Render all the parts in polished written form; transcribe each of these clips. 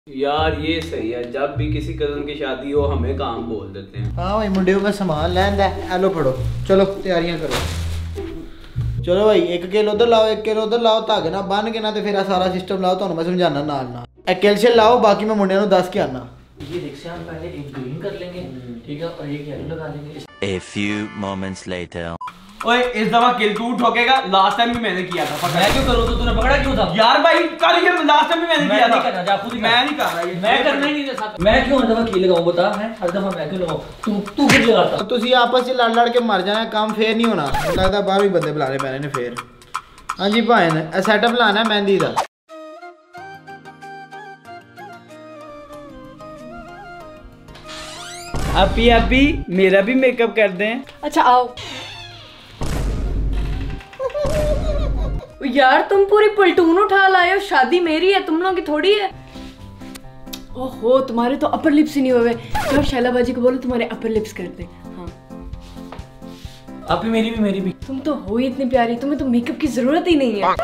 यार ये सही है, जब भी किसी कजन की शादी हो हमें काम बोल देते हैं। हाँ भाई मुंडे का सामान लैंदा है, लो फड़ो, चलो तैयारियां करो। चलो भाई 1 किलो उधर लाओ, 1 किलो उधर लाओ, धागे ना बन के ना तो फिर सारा सिस्टम लाओ, तो मैं समझाना नाल ना। कैल्शियम लाओ, बाकी मैं मुंडे दस के आना। ये देखिए हम पहले एक ग्रीन कर लेंगे, ठीक है, और एक येलो लगा लेंगे। A few moments later. ओए इस दफा किल तू ठोकेगा, लास्ट टाइम भी मैंने किया था। मैं क्यों करूँ, तो तूने पकड़ा क्यों था? यार भाई कर ये लास्ट टाइम भी मैंने किया था। करना, जा खुद ही मैं नहीं कर रहा ये, मैं करना ही नहीं था। मैं क्यों हर दफा किल लगाऊं बता, है हर दफा मैं क्यों लगाऊं? तू किल लगाता। तुसी आपस में लड़ के मर जाना, काम फेर नहीं होना। लगता बाहर भी बंदे बुलाने पैने ने फेर। हाँ जी भाई ने सेटअप लाना है मेहंदी का। अभी मेरा भी मेकअप कर दें। अच्छा आओ। यार तुम पूरी पलटून उठा लाए हो, शादी मेरी है, तुम लोगों की थोड़ी है। ओहो तुम्हारे तो अपर लिप्स ही नहीं हुए। जब शैला बाजी को बोलो तुम्हारे अपर लिप्स कर दे। हाँ आप ही मेरी भी। तुम तो हो ही इतनी प्यारी, तुम्हें तो मेकअप की जरूरत ही नहीं है।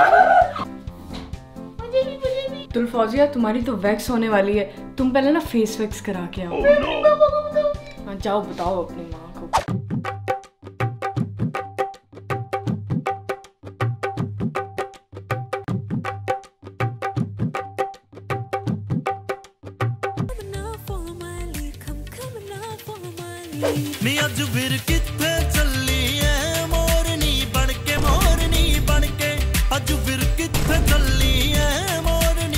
तुल्फौजिया तुम्हारी तो वैक्स होने वाली है, तुम पहले ना फेस वैक्स करा के आओ। हाँ जाओ बताओ अपनी माँ को। नी अज फिर किथे चली है मोरनी बनके, मोरनी बनके अज फिर किथे चली है मोरनी।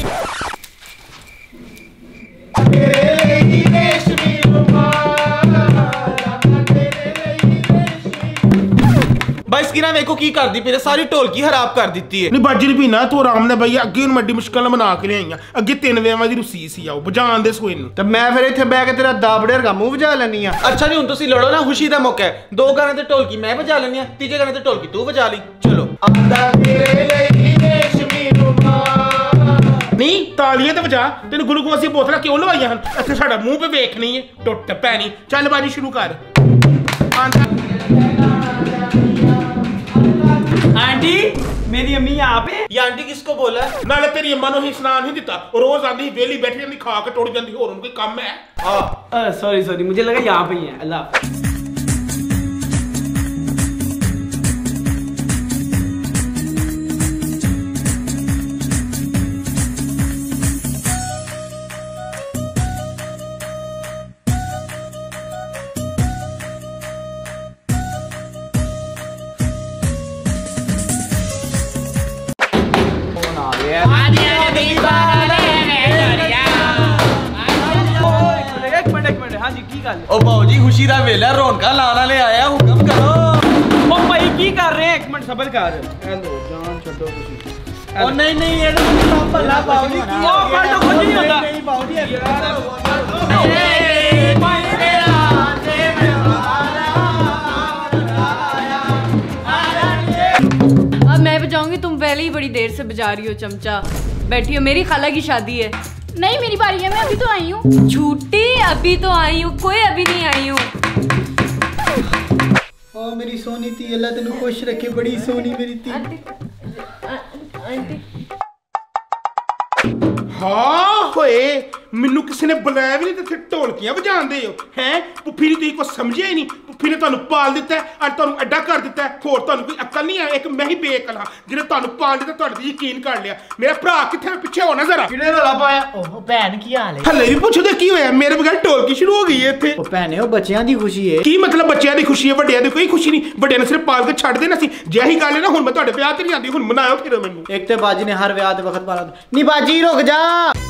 भाई इसकी ना मेरे को की कर दी, पहले सारी ढोलकी खराब कर दी है। नहीं बाजी नहीं पीना तू आराम ने भैया, अगे मड्डी मुश्किल बना के लिया अगे 3 वेवां दी रुसी सी आओ बजान दे सोए नु। तो मैं फिर इत्थे बैठ के तेरा दाबड़े का मुंह बजा लेनी है। अच्छा नहीं हुन तुसी लड़ो ना, खुशी दा मौका है। 2 गाने ते ढोलकी मैं बजा लेनी है, तीजे गाने ते ढोलकी तू बजा ली। चलो नहीं तालियां तो बजा, तेन ग्लूकोज दी बोतलां क्यों लवाइयां हन? इत्थे साडा मुंह पे वेखनी है, टुट पैनी। चल बाजी शुरू कर। आंटी मेरी अम्मी यहाँ पे। ये आंटी किसको बोला है? नाले तेरी अम्मा नु ही स्नान नहीं दिता, रोज आंदी वेली बैठी रहंदी खा के टुट जांदी, होर कोई काम है? हां सॉरी मुझे लगा यहाँ पे ही है। अल्लाह ओ बाऊजी खुशी दा वेला रौनका लाना ले आया, हुक्म करो। ओ भाई की कर रहे हैं, 1 मिनट सब्र कर। हेलो जान छोड़ो तुसी। ओ नहीं ये तो भला बाऊजी की ओ फटो कुछ नहीं होता। नहीं बाऊजी अब मैं बजाऊंगी, तुम पहले ही बड़ी देर से बजा रही हो चमचा। बैठी हो, मेरी खाला की शादी है। नहीं मेरी बारी है, मैं अभी तो आई हूँ। झूठी, अभी तो आई हूँ, कोई अभी नहीं आई हूँ। ओ मेरी सोनी थी, अल्लाह तेनू खुश रखे, बड़ी सोनी मेरी थी। आंटी हाँ होए मैनू किसी ने बुलाया भी नहीं, तो ढोलकियां बजान दे हो हैं? पुफी ने तुझे कुछ समझिया ही नहीं। पुफी ने तुहानू पाल दिता है, अज तुहानू अड्डा कर दिता है, होर तुहानू कोई अक्ल नहीं है? एक मैं ही बेअकल हाँ जिन्हें तुहानू पाल दिता, तुहाडे ते यकीन कर लिया। मेरा भरा कित्थे है? पिछे हो ना जरा। किने रौला पाया? ओह भैन की हाल है? हले भी पुछदे की होया? मेरे बगैर ढोलकी शुरू हो गई है इत्थे। ओ भैने ओ बच्चियां दी खुशी है। की मतलब बच्चियां दी खुशी है, वड्डियां दी कोई खुशी नहीं। वड्डियां ने सिर्फ पाल के छड्ड देना सी। जे ही गल है ना, हुण मैं तुहाडे ब्याह ते नहीं आंदी, हुण मनाओ फिर मैनू। एक ते बाजी ने हर ब्याह दे वक्त पाला। नी बाजी रुक जा।